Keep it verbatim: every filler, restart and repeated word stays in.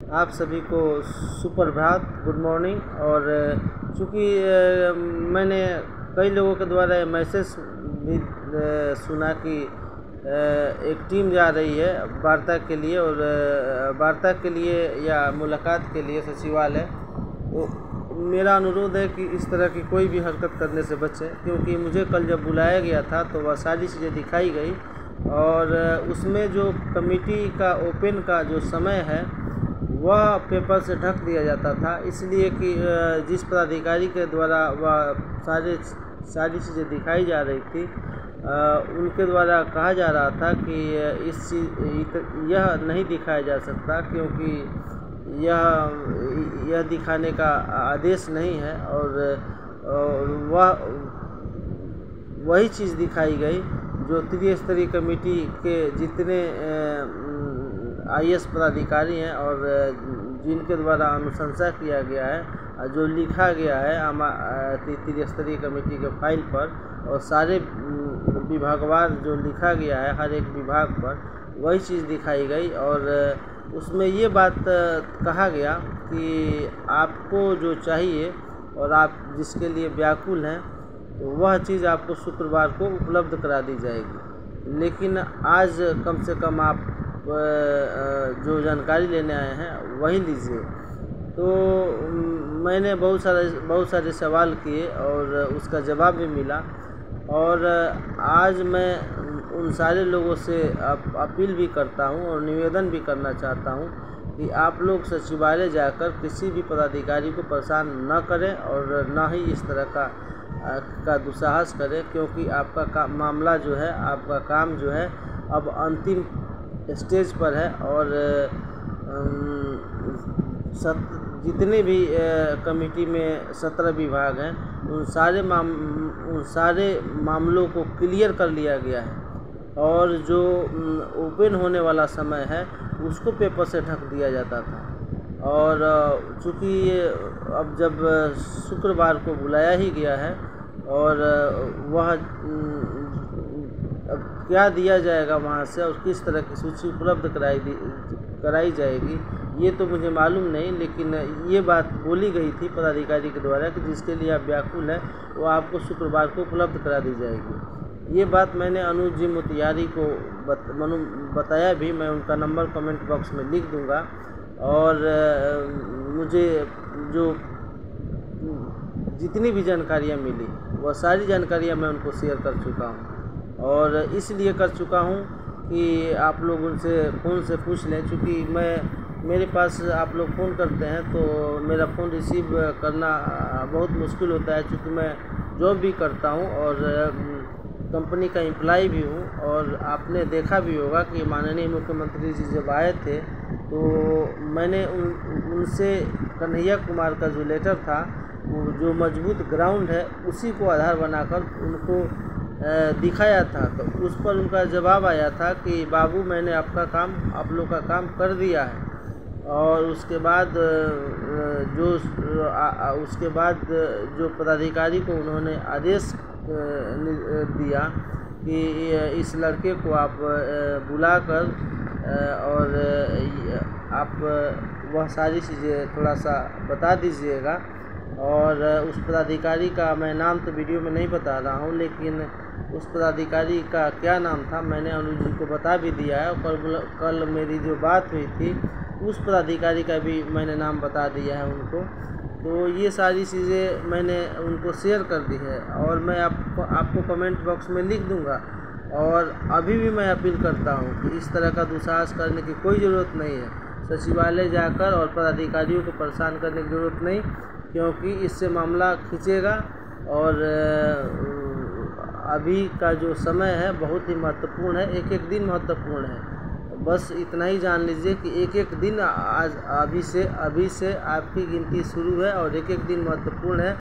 आप सभी को सुप्रभात, गुड मॉर्निंग। और चूँकि मैंने कई लोगों के द्वारा ये मैसेज भी सुना कि एक टीम जा रही है वार्ता के लिए, और वार्ता के लिए या मुलाकात के लिए सचिवालय, तो मेरा अनुरोध है कि इस तरह की कोई भी हरकत करने से बचें, क्योंकि मुझे कल जब बुलाया गया था तो वह सारी चीज़ें दिखाई गई, और उसमें जो कमेटी का ओपन का जो समय है वह पेपर से ढक दिया जाता था, इसलिए कि जिस पदाधिकारी के द्वारा वह सारे सारी चीज़ें दिखाई जा रही थी, उनके द्वारा कहा जा रहा था कि इस चीज़ यह नहीं दिखाया जा सकता, क्योंकि यह यह दिखाने का आदेश नहीं है। और, और वह वही चीज़ दिखाई गई जो त्रिस्तरीय कमेटी के जितने आई ए एस पदाधिकारी हैं और जिनके द्वारा अनुशंसा किया गया है, जो लिखा गया है त्रिस्तरीय कमेटी के फाइल पर, और सारे विभागवार जो लिखा गया है हर एक विभाग पर, वही चीज़ दिखाई गई। और उसमें ये बात कहा गया कि आपको जो चाहिए और आप जिसके लिए व्याकुल हैं, तो वह चीज़ आपको शुक्रवार को उपलब्ध करा दी जाएगी। लेकिन आज कम से कम आप जो जानकारी लेने आए हैं वही लीजिए। तो मैंने बहुत सारे बहुत सारे सवाल किए और उसका जवाब भी मिला, और आज मैं उन सारे लोगों से अपील भी करता हूं और निवेदन भी करना चाहता हूं कि आप लोग सचिवालय जाकर किसी भी पदाधिकारी को परेशान न करें और न ही इस तरह का का दुस्साहस करें, क्योंकि आपका का मामला जो है, आपका काम जो है अब अंतिम स्टेज पर है। और सत जितने भी कमेटी में सत्रह विभाग हैं, उन सारे माम उन सारे मामलों को क्लियर कर लिया गया है, और जो ओपन होने वाला समय है उसको पेपर से ढक दिया जाता था। और चूँकि अब जब शुक्रवार को बुलाया ही गया है, और वह अब क्या दिया जाएगा वहाँ से और किस तरह की सूची उपलब्ध कराई दी कराई जाएगी ये तो मुझे मालूम नहीं, लेकिन ये बात बोली गई थी पदाधिकारी के द्वारा कि जिसके लिए आप व्याकुल हैं वो आपको शुक्रवार को उपलब्ध करा दी जाएगी। ये बात मैंने अनुज जी मोतिहारी को बत, मनु बताया भी। मैं उनका नंबर कमेंट बॉक्स में लिख दूंगा, और मुझे जो जितनी भी जानकारियाँ मिली वह सारी जानकारियाँ मैं उनको शेयर कर चुका हूँ, और इसलिए कर चुका हूँ कि आप लोग उनसे फ़ोन से पूछ लें। चूँकि मैं मेरे पास आप लोग फ़ोन करते हैं तो मेरा फ़ोन रिसीव करना बहुत मुश्किल होता है, चूँकि मैं जॉब भी करता हूँ और कंपनी का एम्प्लॉय भी हूँ। और आपने देखा भी होगा कि माननीय मुख्यमंत्री जी जब आए थे तो मैंने उन उनसे कन्हैया कुमार का जो लेटर था, वो जो मजबूत ग्राउंड है उसी को आधार बनाकर उनको दिखाया था। तो उस पर उनका जवाब आया था कि बाबू मैंने आपका काम आप लोग का काम कर दिया है। और उसके बाद जो उसके बाद जो पदाधिकारी को उन्होंने आदेश दिया कि इस लड़के को आप बुलाकर और आप वह सारी चीज़ें थोड़ा सा बता दीजिएगा। और उस पदाधिकारी का मैं नाम तो वीडियो में नहीं बता रहा हूँ, लेकिन उस पदाधिकारी का क्या नाम था मैंने अनुज जी को बता भी दिया है। कल कल मेरी जो बात हुई थी उस पदाधिकारी का भी मैंने नाम बता दिया है उनको। तो ये सारी चीज़ें मैंने उनको शेयर कर दी है, और मैं आपको आपको कमेंट बॉक्स में लिख दूंगा। और अभी भी मैं अपील करता हूँ कि इस तरह का दुस्साहस करने की कोई ज़रूरत नहीं है। सचिवालय जाकर और पदाधिकारियों को परेशान करने की ज़रूरत नहीं, क्योंकि इससे मामला खींचेगा। और अभी का जो समय है बहुत ही महत्वपूर्ण है, एक एक दिन महत्वपूर्ण है। बस इतना ही जान लीजिए कि एक एक दिन आज अभी से अभी से आपकी गिनती शुरू है और एक एक दिन महत्वपूर्ण है।